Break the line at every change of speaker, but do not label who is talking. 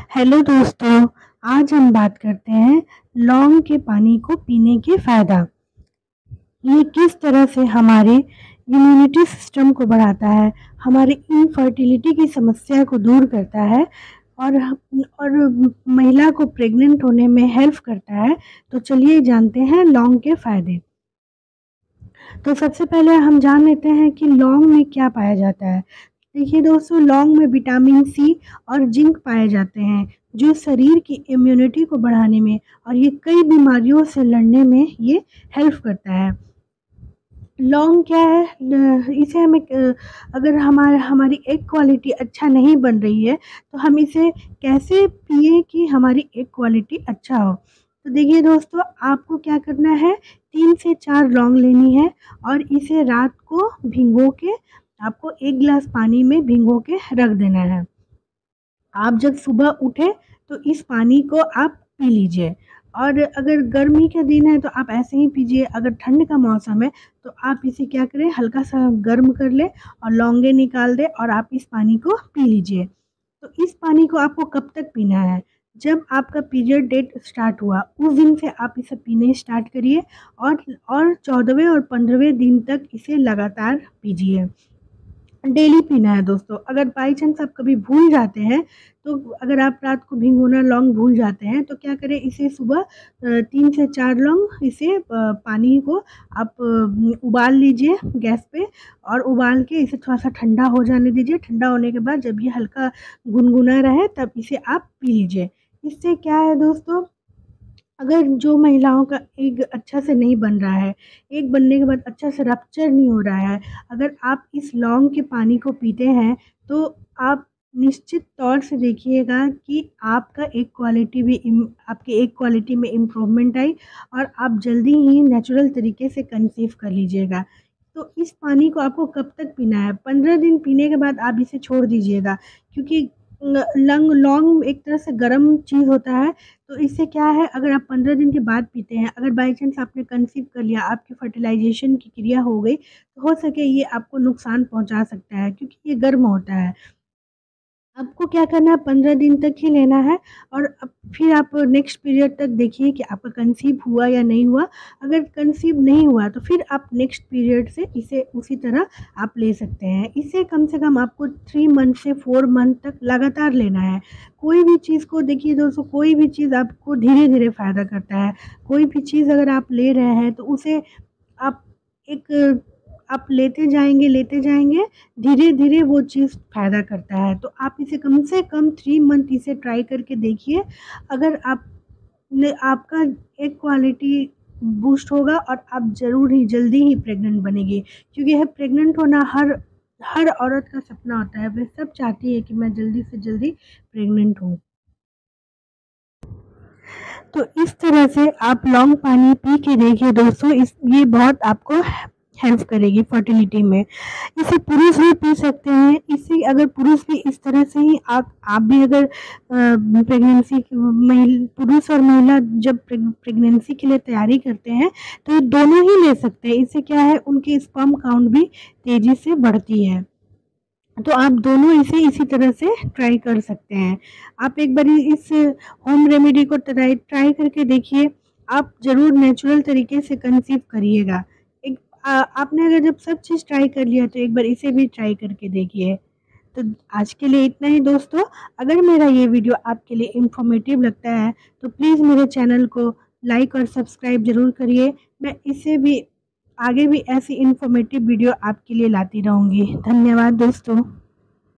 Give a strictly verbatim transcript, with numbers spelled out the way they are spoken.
Hello दोस्तों, आज हम बात करते हैं लौंग के पानी को पीने के फ़ायदा। ये किस तरह से हमारे इम्यूनिटी सिस्टम को बढ़ाता है, हमारी इनफर्टिलिटी की समस्या को दूर करता है और और महिला को प्रेग्नेंट होने में हेल्प करता है। तो चलिए जानते हैं लौंग के फ़ायदे। तो सबसे पहले हम जान लेते हैं कि लौंग में क्या पाया जाता है। देखिए दोस्तों, लौंग में विटामिन सी और जिंक पाए जाते हैं, जो शरीर की इम्यूनिटी को बढ़ाने में और ये कई बीमारियों से लड़ने में ये हेल्प करता है। लौंग क्या है, इसे हमें अगर हमारा हमारी एग क्वालिटी अच्छा नहीं बन रही है तो हम इसे कैसे पिए कि हमारी एग क्वालिटी अच्छा हो। तो देखिए दोस्तों, आपको क्या करना है, तीन से चार लौंग लेनी है और इसे रात को भिगो के आपको एक गिलास पानी में भिगो के रख देना है। आप जब सुबह उठे तो इस पानी को आप पी लीजिए। और अगर गर्मी का दिन है तो आप ऐसे ही पीजिए। अगर ठंड का मौसम है तो आप इसे क्या करें, हल्का सा गर्म कर लें और लौंगे निकाल दें और आप इस पानी को पी लीजिए। तो इस पानी को आपको कब तक पीना है, जब आपका पीरियड डेट स्टार्ट हुआ उस दिन से आप इसे पीने स्टार्ट करिए और और चौदहवें और पंद्रहवें दिन तक इसे लगातार पीजिए। डेली पीना है दोस्तों। अगर बाई चांस आप कभी भूल जाते हैं, तो अगर आप रात को भिगोना लौंग भूल जाते हैं तो क्या करें, इसे सुबह तीन से चार लौंग इसे पानी को आप उबाल लीजिए गैस पे और उबाल के इसे थोड़ा-सा ठंडा हो जाने दीजिए। ठंडा होने के बाद जब ये हल्का गुनगुना रहे तब इसे आप पी लीजिए। इससे क्या है दोस्तों, अगर जो महिलाओं का एग अच्छा से नहीं बन रहा है, एग बनने के बाद अच्छा से रप्चर नहीं हो रहा है, अगर आप इस लौंग के पानी को पीते हैं तो आप निश्चित तौर से देखिएगा कि आपका एग क्वालिटी भी इम आपकी एग क्वालिटी में इम्प्रूवमेंट आई और आप जल्दी ही नेचुरल तरीके से कंसीव कर लीजिएगा। तो इस पानी को आपको कब तक पीना है, पंद्रह दिन पीने के बाद आप इसे छोड़ दीजिएगा, क्योंकि ल लंग लौंग एक तरह से गर्म चीज़ होता है। तो इससे क्या है, अगर आप पंद्रह दिन के बाद पीते हैं, अगर बाई चांस आपने कंसीव कर लिया, आपकी फर्टिलाइज़ेशन की क्रिया हो गई, तो हो सके ये आपको नुकसान पहुँचा सकता है, क्योंकि ये गर्म होता है। आपको क्या करना है, पंद्रह दिन तक ही लेना है और अब फिर आप नेक्स्ट पीरियड तक देखिए कि आपका कंसीव हुआ या नहीं हुआ। अगर कंसीव नहीं हुआ तो फिर आप नेक्स्ट पीरियड से इसे उसी तरह आप ले सकते हैं। इसे कम से कम आपको थ्री मंथ से फोर मंथ तक लगातार लेना है। कोई भी चीज़ को देखिए दोस्तों, कोई भी चीज़ आपको धीरे-धीरे फ़ायदा करता है। कोई भी चीज़ अगर आप ले रहे हैं तो उसे आप एक आप लेते जाएँगे, लेते जाएँगे, धीरे-धीरे वो चीज़ फ़ायदा करता है। तो आप इसे कम से कम थ्री मंथ इसे ट्राई करके देखिए। अगर आप ने आपका एग क्वालिटी बूस्ट होगा और आप ज़रूर ही जल्दी ही प्रेग्नेंट बनेंगी, क्योंकि यह प्रेग्नेंट होना हर हर औरत का सपना होता है। वह सब चाहती है कि मैं जल्दी से जल्दी प्रेग्नेंट हूँ। तो इस तरह से आप लौंग पानी पी के देखिए दोस्तों, इस ये बहुत आपको हेल्प करेगी फर्टिलिटी में। इसे पुरुष भी पी सकते हैं। इसे अगर पुरुष भी इस तरह से ही आप आप भी अगर प्रेगनेंसी महिल पुरुष और महिला जब प्रेगनेंसी के लिए तैयारी करते हैं तो ये दोनों ही ले सकते हैं। इससे क्या है, उनकी स्पर्म काउंट भी तेज़ी से बढ़ती है। तो आप दोनों इसे इसी तरह से ट्राई कर सकते हैं। आप एक बारी इस होम रेमेडी को ट्राई ट्राई करके देखिए। आप ज़रूर नेचुरल तरीके से कंसीव करिएगा। एक अ, आपने अगर जब सब चीज़ ट्राई कर लिया तो एक बार इसे भी ट्राई करके देखिए। तो आज के लिए इतना ही दोस्तों। अगर मेरा ये वीडियो आपके लिए इन्फॉर्मेटिव लगता है तो प्लीज़ मेरे चैनल को लाइक और सब्सक्राइब ज़रूर करिए। मैं इससे भी आगे भी ऐसी इन्फॉर्मेटिव वीडियो आपके लिए लाती रहूँगी। धन्यवाद दोस्तों।